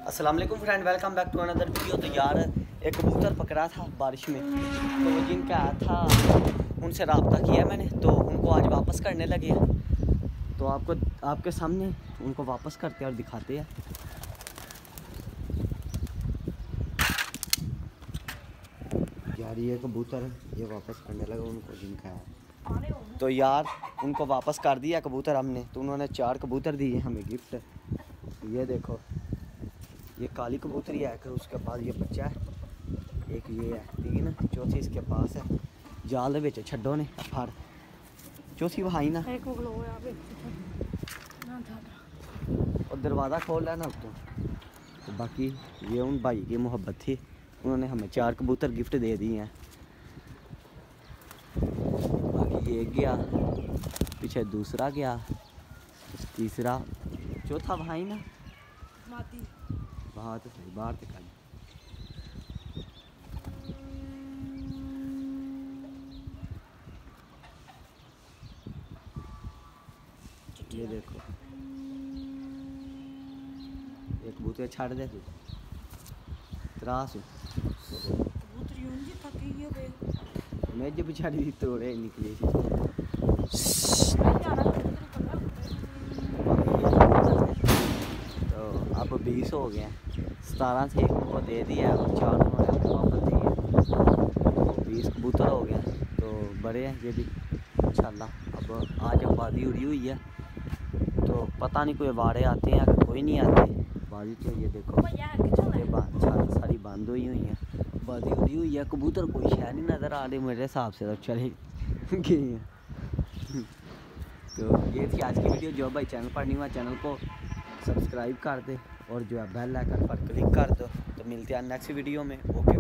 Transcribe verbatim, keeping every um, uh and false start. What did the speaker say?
अस्सलाम वालेकुम friend, welcome back to another video. तो यार एक कबूतर पकड़ा था बारिश में, तो वो जिनका आया था उनसे रब्ता किया मैंने, तो उनको आज वापस करने लगे हैं। तो आपको आपके सामने उनको वापस करते हैं और दिखाते हैं। यार ये कबूतर ये वापस करने लगा उनको जिनका है, तो यार उनको वापस कर दिया कबूतर हमने। तो उन्होंने चार कबूतर दिए हमें गिफ्ट। ये देखो, ये काली कबूतरी है, कि उसके बाद ये बच्चा है, एक ये है, ठीक है ना, चौथी इसके पास है जाल बिच छड्डो ने फड़, चौथी वहाई ना और दरवाज़ा खोल लेना उसको। तो बाकी ये उन भाई की मोहब्बत थी, उन्होंने हमें चार कबूतर गिफ्ट दे दिए हैं। बाकी ये गया, पीछे दूसरा गया, तीसरा, चौथा वहाई ना बाहर तो सही बाहर तक। ये देखो ये कबूतर छाड़ दे तू त्रास मैं जब बिछाड़ी दी तोड़े निकले तो अब बीस हो गए, सतारह से एक को दे दिया और चार उन्होंने वापस दिए, बीस कबूतर हो गए। तो बड़े हैं ये भी इंशाल्लाह। अब आज आबादी उड़ी हुई है, तो पता नहीं कोई वाड़े आते हैं या कोई नहीं आते। बाजी तो ये देखो ये बात सारी बंद हुई हुई है, बादी उड़ी हुई है, कबूतर कोई शह नहीं नज़र आ रही मेरे हिसाब से, तो चले गए हैं। तो ये थी आज की वीडियो। जो भाई चैनल पर नहीं हुआ चैनल को सब्सक्राइब कर दे और जो है बेल आइकन पर क्लिक कर दो। तो मिलते हैं नेक्स्ट वीडियो में। ओके।